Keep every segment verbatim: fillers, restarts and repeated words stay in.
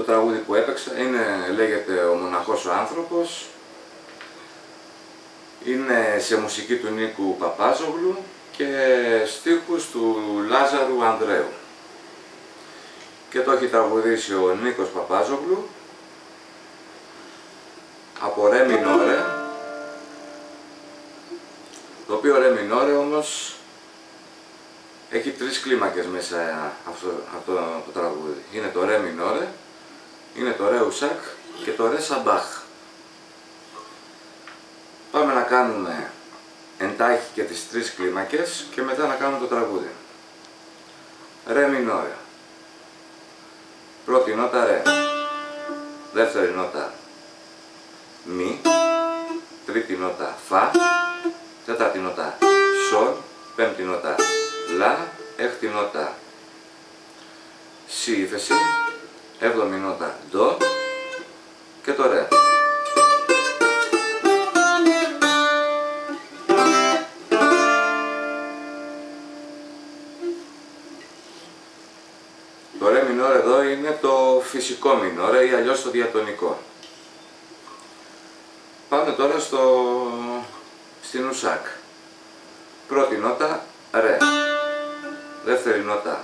τραγούδι που έπαιξα είναι, λέγεται «Ο μοναχός ο άνθρωπος». Είναι σε μουσική του Νίκου Παπάζογλου και στίχους του Λάζαρου Ανδρέου. Και το έχει τραγουδήσει ο Νίκος Παπάζογλου από ρε μινόρε, το οποίο ρε μινόρε όμως έχει τρεις κλίμακες μέσα αυτό, αυτό το τραγούδι. Είναι το ρε μινόρε, είναι το ρε ουσάκ και το ρε σαμπάχ. Πάμε να κάνουμε εντάχει και τις τρεις κλίμακες και μετά να κάνουμε το τραγούδι. Ρε μινόρε. Πρώτη νότα ρε. Δεύτερη νότα μη. Τρίτη νότα φα. Τέταρτη νότα σολ. Πέμπτη νότα λα. Έκτη νότα σι ύφεση. Έβδομη νότα ντο. Και το ρε. Το ρε μινόρε εδώ είναι το φυσικό μινόρε ή αλλιώς το διατονικό. Πάμε τώρα στο... στην ουσάκ. Πρώτη νότα ρε. Δεύτερη νότα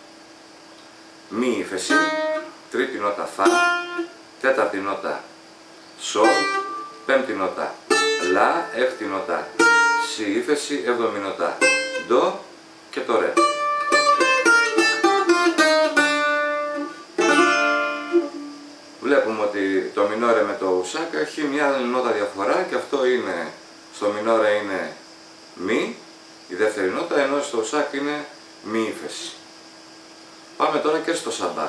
μη ύφεση. Τρίτη νότα φα. Τέταρτη νότα σολ. Πέμπτη νότα λα. Έκτη νότα σι ύφεση. Έβδομη νότα ντο και το ρε. Βλέπουμε ότι το μινόρε με το ουσάκ έχει μια νότα διαφορά και αυτό είναι, στο μινόρε είναι μη, η δεύτερη νότα, ενώ στο ουσάκ είναι μη ύφεση. Πάμε τώρα και στο σαμπάχ.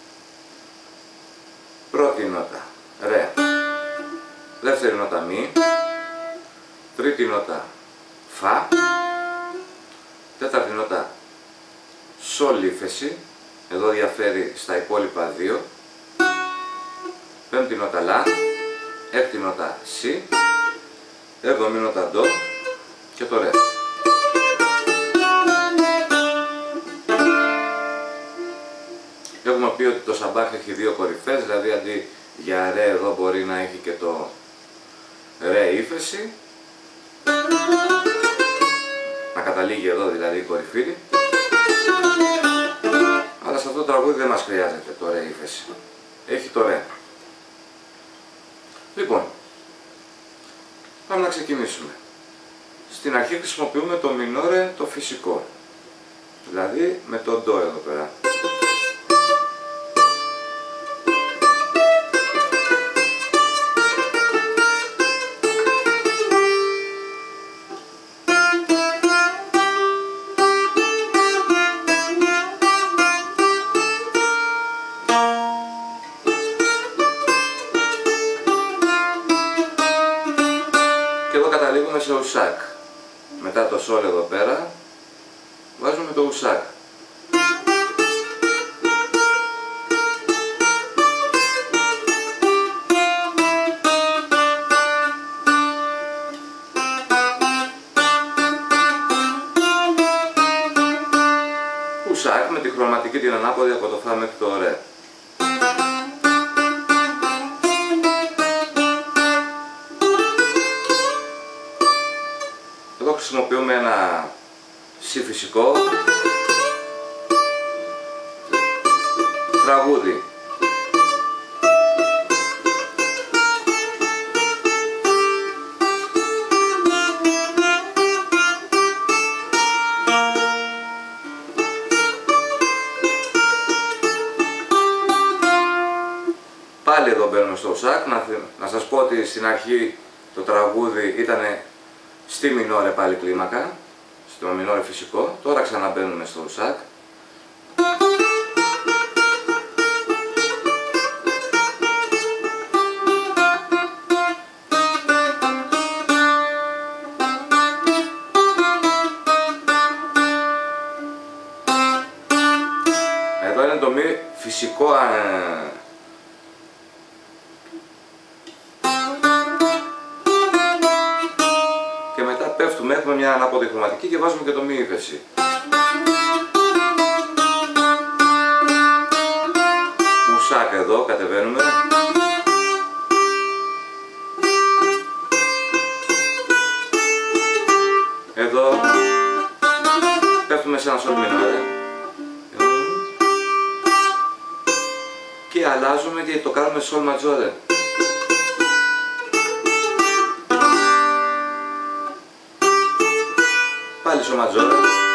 Πρώτη νότα ρε, δεύτερη νότα μη, τρίτη νότα φα, τέταρτη νότα σολ ύφεση, εδώ διαφέρει στα υπόλοιπα δύο, πέμπτη νότα λα, έκτη νότα σι, έβδομη νότα ντο και το ρε. Έχουμε πει ότι το σαμπάχ έχει δύο κορυφές, δηλαδή αντί για ρε εδώ μπορεί να έχει και το ρε ύφεση, να καταλήγει εδώ δηλαδή η κορυφή, αλλά σε αυτό το τραγούδι δεν μας χρειάζεται το ρε ύφεση, έχει το ρε. Λοιπόν, πάμε να ξεκινήσουμε. Στην αρχή χρησιμοποιούμε το μινόρε το φυσικό, δηλαδή με το ντο εδώ πέρα. Καταλήγουμε σε ουσάκ. Μετά το σόλ εδώ πέρα βάζουμε το ουσάκ. Ουσάκ με τη χρωματική την ανάποδη από το φα μέχρι το ρε. Χρησιμοποιούμε ένα σι φυσικό, τραγούδι. Πάλι εδώ μπαίνουμε στο ουσάκ, να, να σας πω ότι στην αρχή το τραγούδι ήταν στη μινόρε πάλι κλίμακα, στο μινόρε φυσικό, τώρα ξαναμπαίνουμε στο ουσάκ. Εδώ είναι το μη φυσικό ε, πέφτουμε, έχουμε μια ανάποδη χρωματική και βάζουμε και το μη ύφεση. Ουσάκ εδώ, κατεβαίνουμε. και αλλάζουμε και το κάνουμε σολ ματζόρε. Πάλι σολ ματζόρε,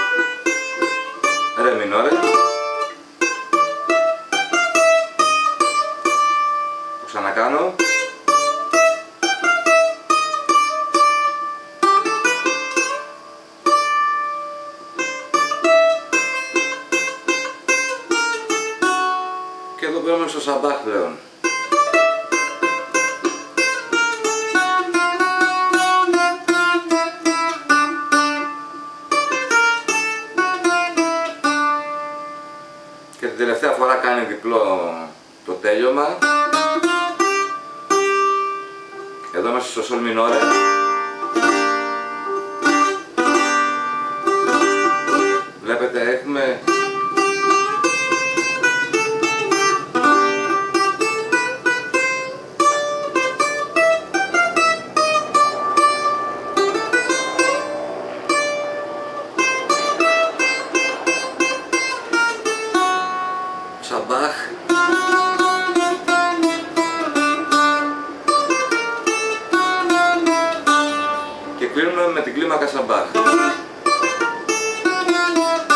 ρε μινόρε. Το ξανακάνω. Και εδώ μπαίνουμε στο σαμπάχ πλέον. Και την τελευταία φορά κάνει διπλό το τέλειωμα. Εδώ είμαστε στο σολ μινόρε. Βλέπετε έχουμε σαμπάχ, και κλείνουμε με την κλίμακα σαμπάχ.